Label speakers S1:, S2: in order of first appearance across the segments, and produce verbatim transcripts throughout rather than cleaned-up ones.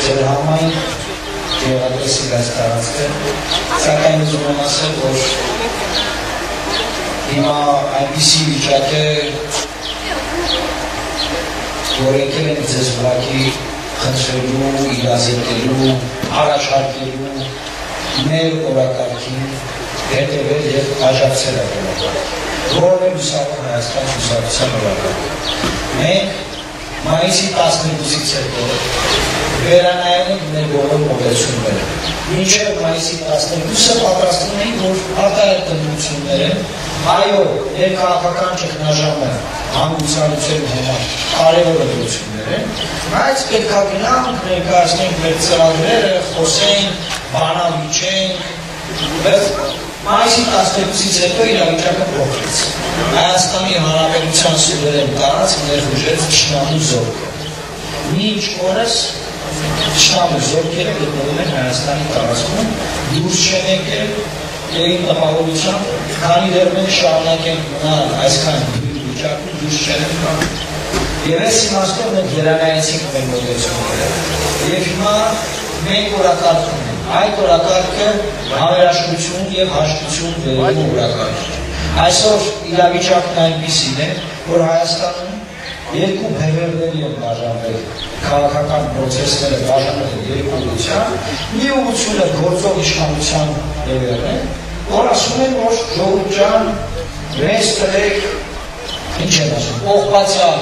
S1: ձեր համայն գեղարվեստի այս տարածքը, սակայն ուզում եմ ասել, որ հիմա այնպիսի վիճակ է, որ եկել են ձեզ ուղղակի խնդրելու, իրազեկելու, առաջարկելու մեր օրակարգին հետևել և աջակցել ապրել։ Որն է լուսավոր Հայաստան լուսավորության օրակարգը։ Մենք մայիսի տասներկուսից հետո վերանայել ենք մեր բոլոր մոտեցումները։ Մինչև մայիսի տասներկուսը պատրաստում ենք, որ արտահայտ տնտեսությունները, այո, ներքաղաքական ճգնաժամը հանգուցալուծելու համար կարևոր ընտրություններ են, բայց պետք է գնանք, ներկայացնենք մեր ծրագրերը, խոսենք, բանավիճենք, բայց մայիսի տասներկուսից հետո իրավիճակը փոխվեց։ Հայաստանի Հանրապետության սուվերեն տարածք ներխուժեց թշնամու զորքը։ Մինչ օրս թշնամու զորքերը գտնվում են Հայաստանի տարածքում, դուրս չեն եկել եւ տպավորությամբ, քանի դեռ մենք շարունակենք մնալ այսքան վիճակում դուրս չեն եկել։ Եվ այս իմաստով մենք երանայեցինք մեր մոտեցումները։ Եվ հիմա մենք օրակարգ ունենք։ Այդ օրակարգը համերաշխություն և հաշտություն վերելու օրակարգ է։ Այսօր իրավիճակն այնպիսին է, որ Հայաստանում երկու բևեռների են բաժանվել, քաղաքական պրոցեսները բաժանվել են երկու ուղղության, մի ուղղությունը գործող իշխանության բևեռն է, որ ասում են, որ ժողովուրդ ջան, մեզ տրեք, ինչ են ասում, պողպացյալ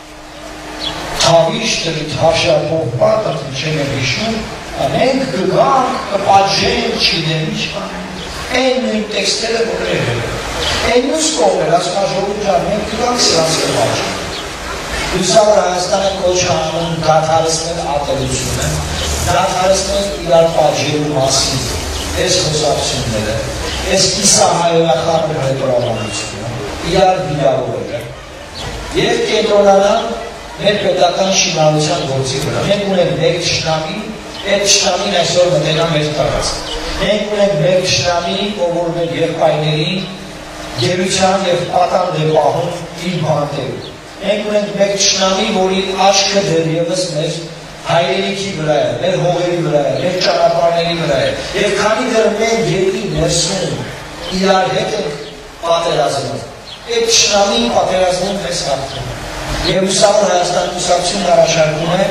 S1: թավիշ, տրիտ հավշապողպատ, ինչ են հիշում, մենք կգանք, կպատժենք, չիդեմ, ինչ կանենք, այն նույն տեքստերը որեր են, այն նույս կողմեր, ասում աժողովուրդ ջան, մենք կգանք սրանց կպատժենք։ Լուսավոր Հայաստանը կոչ անում դադարեցնել ատելությունը, դադարեցնել իրար պատժելու մասին, այս խոսակցությունները, այս կիսահայերախառն հայտարարությունը, իրար վիրավորելը, և կենտրոնանալ մեր պետական շինարարության գործի վրա։ Մենք ունենք մեկ թշնամի, այդ թշնամին այսօր մտել է մեր տարածք։ Մենք ունենք մեկ թշնամի, ով որ մեր եղբայրների գերության և պատանդ է պահում իր բանտերում։ Մենք ունենք մեկ թշնամի, որի աչքը դեռևս մեր հայրենիքի վրա է, մեր հողերի վրա է, մեր ճանապարհների վրա է։ Եվ քանի դեռ մենք երկրի ներսում իրար հետ ենք պատերազմում, այդ թշնամին պատերազմում մեզ հաղթում։ Եվ լուսավոր Հայաստան լուսավորությունն առաջարկում է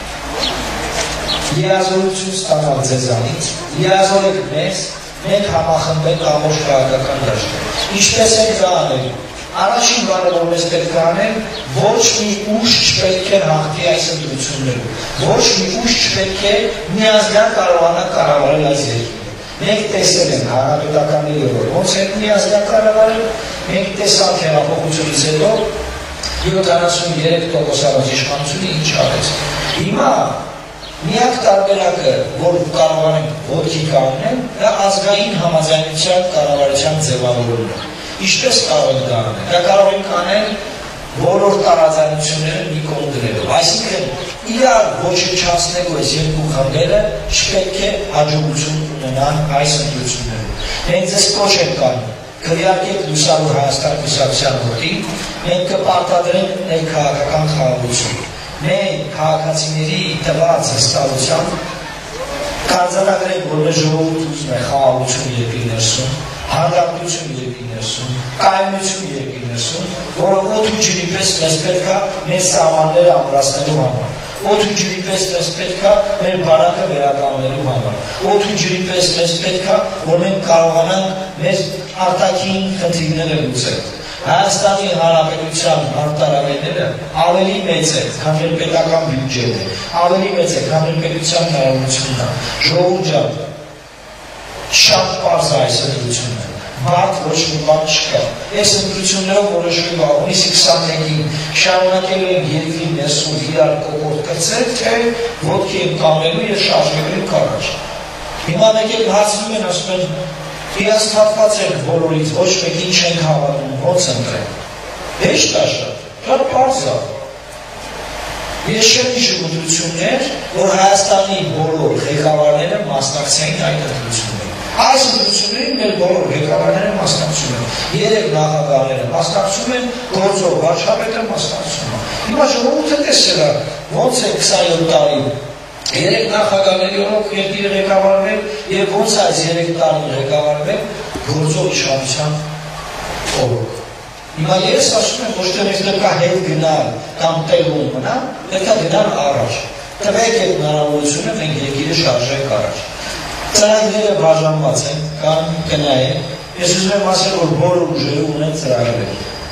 S1: երազողություն ստանալ ձեզանից, երազողեք մեզ, մենք համախմբենք ամբողջ քաղաքական դաշտը։ Ինչպես ենք դա անել։ Առաջին բանը, որ մեզ պետք է անել, ոչ մի ուժ չպետք է հաղթի այս ընտրություններում, ոչ մի ուժ չպետք է միազգան կարողանա կառավարել այս երկիրը։ Մենք տեսել ենք հանրապետականների որ ոնց են միազգան կառավարել, մենք տեսանք հեղափոխությունից հետո յոթանասուններեք տոկոսավոր իշխանությունը ինչ արեց։ Հիմա միակ տարբերակը, որ կարող ենք ոտքի կանգնել, դա ազգային համաձայնության կառավարության ձևավորումն է։ Ինչպես կարող ենք դա անել։ Դա կարող ենք անել բոլոր տարաձայնությունները մի կողմ դնելով։ Այսինքն իրար ոչնչացնելու այս երկու խմբերը չպետք է հաջողություն ունենան այս ընտրություններում։ Մենք ձեզ կոչ ենք կանում, քվեարկեք լուսավոր Հայաստան լուսավորության ոտին, մենք կպարտադրենք ներքաղաքական խաղաղություն։ Մենք քաղաքացիների տված հստակությամբ կարձանագրենք, որ մեր ժողովուրդը ուզում է խաղաղություն երկրի ներսում, հանրապետություն երկրի ներսում, կայունություն երկրի ներսում, որը օդ ու ջրի պես մեզ պետք է մեր սահմանները ամրացնելու համար, օդ ու ջրի պես մեզ պետք է մեր բանակը վերականգնելու համար, օդ ու ջրի պես մեզ պետք է, որ մենք կարողանանք մեր արտաքին խնդիրները լուծել։ Հայաստանի Հանրապետության արտարավերները ավելի մեծ է, քան մեր պետական բյուջետը, ավելի մեծ է, քան մեր պետության հնարավորությունն է։ Ժողովուրդ ջան, շատ պարզ է այս ընտրությունը, բարդ ոչ մի բան չկա։ Այս ընտրություններով որոշվում է հունիսի քսաներեքին շարունակելու ենք երկրի ներսում իրար կողորդ կրծել, թե ոտքի ենք կանգնելու և շարժվելու ենք առաջ։ Հիմա եկել հարցնում են, ասում են, հիասթափված ենք բոլորից, ոչ մեկին չենք հավատում, ոնց ընտրենք։ Հեշտ է շատ, շատ պարզ է։ Ես չեմ հիշում ընտրություններ, որ Հայաստանի բոլոր ղեկավարները մասնակցեին այդ ընտրություններին։ Այս ընտրություններին մեր բոլոր ղեկավարները մասնակցում են։ Երեք նախագահները մասնակցում են, գործող վարչապետը մասնակցում է։ Հիմա ժողովուրդը տեսել է, ոնց է քսաներորդ տարի երեք նախագահների օրոք երկիրը ղեկավարվել եւ ոնց այս երեք տարին ղեկավարվել գործող իշխանության օրոք։ Հիմա ես ասում եմ ոչ թե մենք պետք է հետ գնալ կամ տեղում մնալ, պետք է գնալ առաջ։ Տվեք այդ հնարավորությունը մենք երկիրը շարժենք առաջ։ Ծրագրերը բաժանված են կամ կնայեն։ Ես ուզում եմ ասել, որ բոլոր ուժերը ունեն ծրագրեր։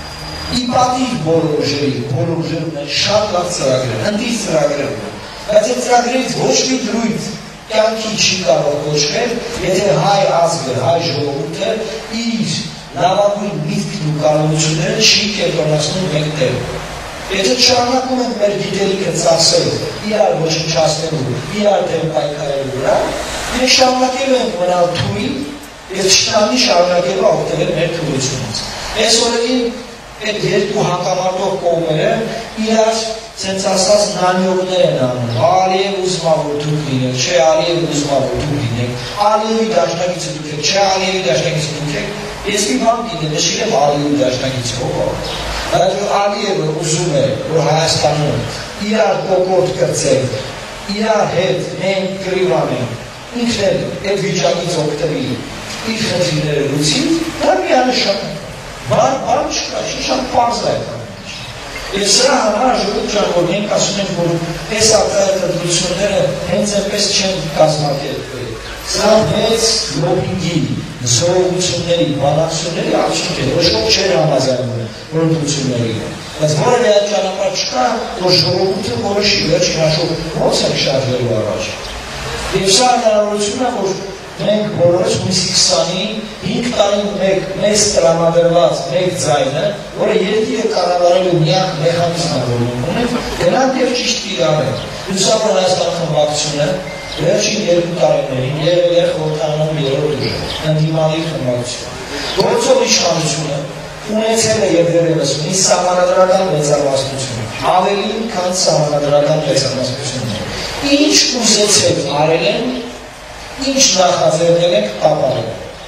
S1: Ի պատիվ բոլոր ուժերի, բոլոր ուժերը ունեն շատ լավ ծրագրեր, հնդիկ ծրագրեր ունեն։ Բայց այդ ծրագրերից ոչ մի դրույթ կյանքի չի կարող կոչվել, եթե հայ ազգը, հայ ժողովուրդը իր լավագույն միտքն ու կարողությունները չի կենտրոնացնում մեկտեղ։ Եթե շարունակում ենք մեր գիտելիքը ծախսել իրար ոչնչացնելու, իրար դեմ պայքարելու վրա, մենք շարունակելու ենք մնալ թույլ եւ շտամի շարունակելու օգտվել մեր թույլությունից։ Այս օրերին այդ երկու հակամարտող կողմերը իրար ցենց ասած նանյոգներ են անում։ Ալիև ուզում է որ դուք լինեք, չէ Ալիև ուզում է որ դուք լինեք, Ալիևի դաշնակիցը դուք եք, չէ Ալիևի դաշնակիցը դուք եք։ Ես մի բան գիտեմ, ես չգիտեմ Ալիևի դաշնակիցը ով է։ Բայց Ալիևը ուզում է որ Հայաստանում իրար կոկորդ կրծել, իրար հետ մենք կռիվ անենք, ինքն էլ այդ վիճակից օգտվի, իր խնդիրները լուծի, դա միանշան է։ Բան բան չկա, շատ պարզ է այդ ամենը։ Եվ սրա համար ժողովուրդ ջան, որ մենք ասում ենք, որ այս արտահայտությունները հենց այնպես չեն կազմակերպվել։ Սա մեծ լոբինգի, զորությունների, բանակցությունների արդյունք է, ոչ ոք չէր համաձայնվում որոշությունների։ Բայց որևէ այդ ճանապարհ չկա, որ ժողովուրդը որոշի վերջին հաշվով ոնց է շարժվելու առաջ։ Եվ սա հնարավորություն է, որ մենք բոլորս հունիսի քսանին հինգ տարին մեկ մեզ տրամադրված մեկ ձայնը, որը երկիրը կառավարելու միակ մեխանիզմը ունենք, գնանք եւ ճիշտ կիրառենք։ Լուսավոր Հայաստանի խմբակցությունը վերջին երկու տարիներին եղել է խորհրդարանում երրորդ ուժը, ընդդիմադիր խմբակցություն։ Գործող իշխանությունը ունեցել է եւ դեռևս ունի սահմանադրական մեծամասնություն, ավելին, քան սահմանադրական մեծամասնությունները։ Ինչ ուզեցեք արել են, ինչ նախաձեռնել ենք ապարել։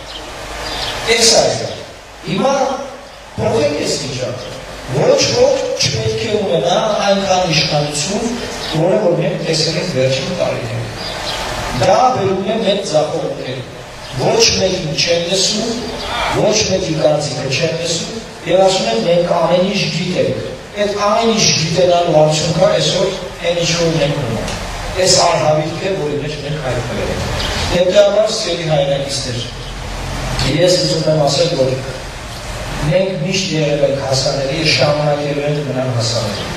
S1: Այս այժմ, հիմա փոխեք այս վիճակը, ոչ ոք չպետք է ունենա այնքան իշխանություն, որը որ մենք տեսել ենք վերջին տարիներին։ Դա բերում է մեծ ձախողումներ, ոչ մեկին չեն լսում, ոչ մեկի կարծիքը չեն լսում, եւ ասում են մենք ամեն ինչ գիտենք։ Այդ ամեն ինչ գիտենալու արդյունքը այսօր այն ինչ որ մենք ունենք։ Այս արհավիրք է, որի մեջ մենք հայտնվել ենք։ Հետևաբար սիրելի հայրենակիցներ, ես ուզում եմ ասել, որ մենք միշտ եղել ենք հասանելի, շարունակելու ենք մնալ հասանելի։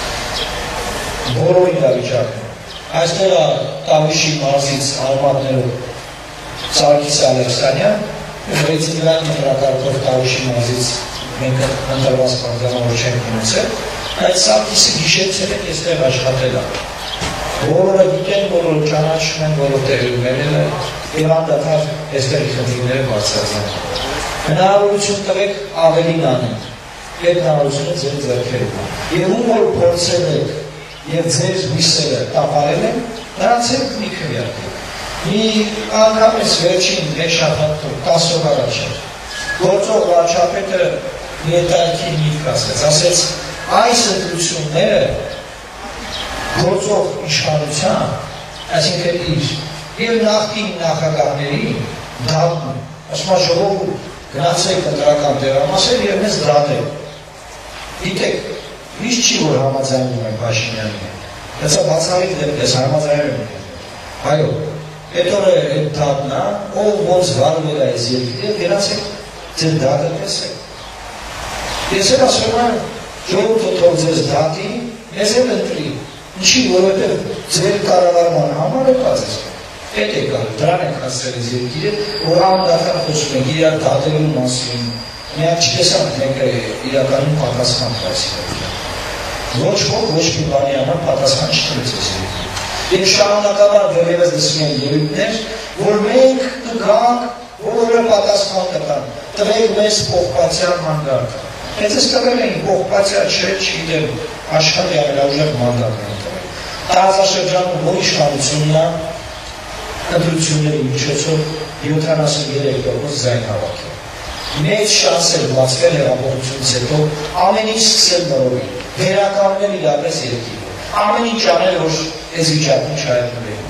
S1: Բոլոր իրավիճակում։ Այստեղ Տավիշի մարզից արմատներով Սարգիս Ալեքսանյան, ռեյտինգային մակարդակով Տավիշի մարզից մենք ընտրված պատգամավոր չենք ունեցել, այդ Սարգիսը գիշերցել է այստեղ աշխատել է։ Բոլորը գիտեն, բոլորը ճանաչում են, բոլոր տեղի ունենել է եւ անդադար այստեղի խնդիրները բարձրացնել։ Հնարավորություն տվեք ավելին անենք, այդ հնարավորությունը ձեր ձեռքերում է։ Եվ ում որ փորձել եք եւ ձեր հույսերը տապալել են, նրանց հետ մի քվեարկեք։ Մի անգամ էս վերջին մեկ շաբաթում տասը օր առաջ էր գործող վարչապետը մի հետաքրքիր միտք ասեց, ասեց այս ընտրությունները գործող իշխանության, այսինքն իր եւ նախկին նախագահների դատն, ասում է ժողովուրդ գնացեք ընտրական տեղամասեր եւ մեզ դատեք։ Գիտեք, միշտ չի որ համաձայնում են Փաշինյանին։ Հեսա բացառիկ դեպք է, համաձայնում են։ Այո, այդ օրը այդ դատն է, ով ոնց վարվել է այս երկիրը, գնացեք ձեր դատը տեսեք։ Ես էլ ասում եմ, ժողովուրդը թող ձեզ դատի, մեզ էլ ընտրի։ Ինչի, որովհետև ձեր կառավարման համար եկած ես։ Այդ եկալ, դրան եք հասցրել այս երկիրը, որ անդադար խոսում ենք իրար դատելու մասին, միակ չտեսանք մեկը իրականում պատասխան տալիս։ Ոչ ոք ոչ մի բանի համար պատասխան չտվեց այս երկիրը։ Եվ շարունակաբար դեռևս լսում են ելույթներ, որ մենք կգանք, բոլորը պատասխան կտան, տվեք մեզ փոխպատյալ մանդատ։ Հենց ես տվել էին փոխպատյալ չէ, չգիտեմ, աշխարհի ամենաուժեղ մանդատն են տվել։ Տարածաշրջանում որ իշխանությունն է, ընտրությունների միջոցով յոթանասուններեք տոկոս ձայն հավաքել։ Մեծ շանս էր բացվել հեղափոխությունից հետո ամեն ինչ սկսել նորովի, վերականգնել իրապես երկիրը, ամեն ինչ անել, որ այս վիճակում չհայտնվի։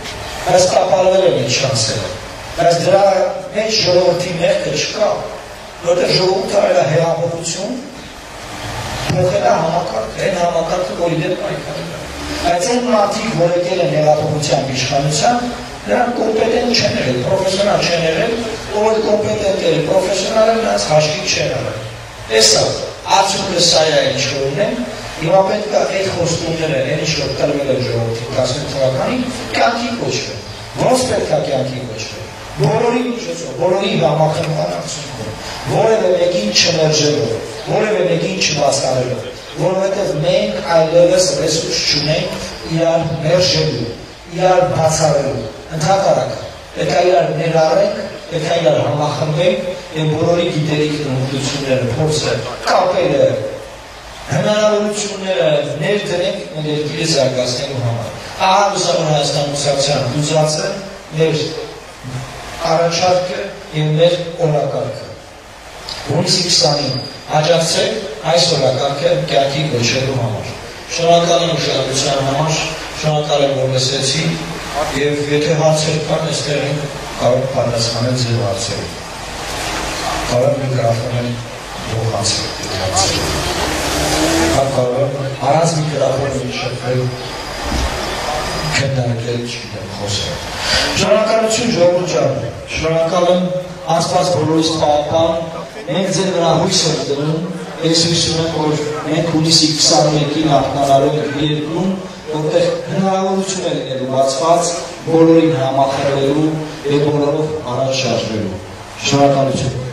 S1: Բայց տապալվել են այդ շանսերը։ Բայց դրա մեջ ժողովրդի մեղքը չկա, որտեղ ժողովուրդը արել է հեղափոխություն, փոխել է համակարգը, այն համակարգը, որի դեմ պայքարել է։ Բայց այն մարդիկ, որ եկել են հեղափոխության իշխանության, նրանք կոմպետենտ չեն եղել, պրոֆեսիոնալ չեն եղել, ով կոմպետենտ էր, պրոֆեսիոնալ են, նրանց հաշվի չեն արել։ Տեսա, արդյունքը սա է ինչ որ ունեն, հիմա պետք է այդ խոստումները, այն ինչ որ տրվել են ժողովրդին տասնութ թվականին, կյանքի կոչվեն։ Ոնց պետք է կյանքի կոչվեն։ Բոլորի միջոցով, բոլորի համախմբման արդյունքում, որևէ մեկին չմերժելով, որևէ մեկին չվաստանելով, որովհետև մենք այլևս ռեսուրս չունենք իրար մերժելու, իրար բացառելու, ընդհակառակը, պետք է իրար ներառենք, պետք է իրար համախմբենք եւ բոլորի գիտելիքն ու հմտությունները, փորձը, կապերը, հնարավորությունները ներդնենք մեր երկիրը զարգացնելու համար։ Ահա Լուսավոր Հայաստան կուսակցության ուզածը մեր առաջարկը եւ մեր օրակարգը։ Հունիսի քսանին աջակցեք այս օրակարգը կյանքի կոչելու համար։ Շնորհակալ եմ ուշադրության համար, շնորհակալ եմ որ լսեցի եւ եթե հարցեր կան, այստեղ ենք կարող պատասխանել ձեր հարցերին։ Կարող միկրոֆոնը փոխանցել։ Կարող առանց միկրոֆոնի շփվել քննարկել չգիտեմ խոսել։ Շնորհակալություն ժողովուրդ ջան, շնորհակալ եմ Աստված բոլորիս պահապան, մենք ձեր վրա հույս ենք դնում, ես հույս ունեմ, որ մենք հունիսի քսանմեկին արթնանալու ենք երկրում, որտեղ հնարավորություն է լինելու բացված բոլորին համախմբելու եւ բոլորով առաջ շարժվելու։ Շնորհակալություն։